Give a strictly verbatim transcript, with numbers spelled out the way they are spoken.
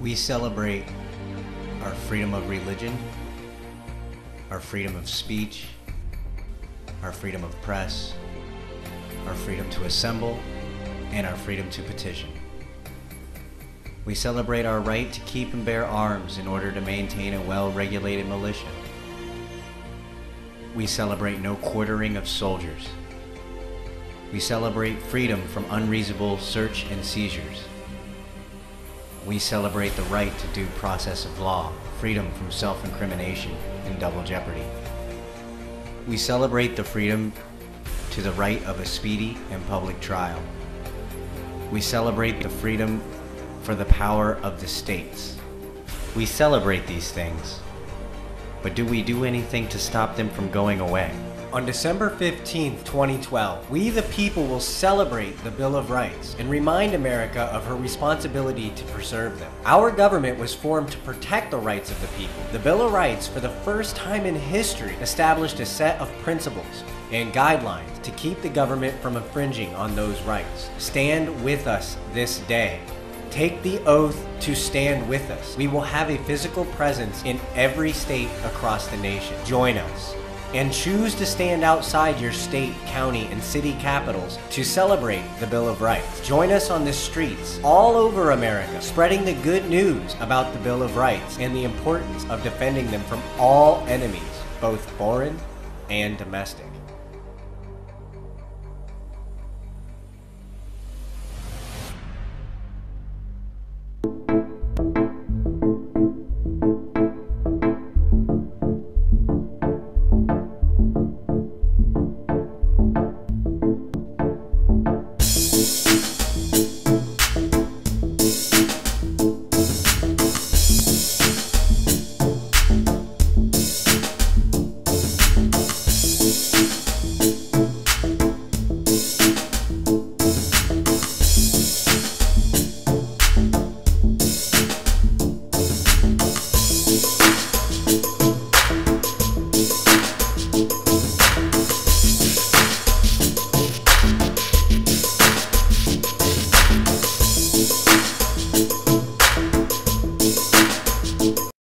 We celebrate our freedom of religion, our freedom of speech, our freedom of press, our freedom to assemble, and our freedom to petition. We celebrate our right to keep and bear arms in order to maintain a well-regulated militia. We celebrate no quartering of soldiers. We celebrate freedom from unreasonable search and seizures. We celebrate the right to due process of law, freedom from self-incrimination and double jeopardy. We celebrate the freedom to the right of a speedy and public trial. We celebrate the freedom for the power of the states. We celebrate these things, but do we do anything to stop them from going away? On December fifteenth, twenty twelve, we the people will celebrate the Bill of Rights and remind America of her responsibility to preserve them. Our government was formed to protect the rights of the people. The Bill of Rights, for the first time in history, established a set of principles and guidelines to keep the government from infringing on those rights. Stand with us this day. Take the oath to stand with us. We will have a physical presence in every state across the nation. Join us and choose to stand outside your state, county, and city capitals to celebrate the Bill of Rights. Join us on the streets all over America, spreading the good news about the Bill of Rights and the importance of defending them from all enemies, both foreign and domestic.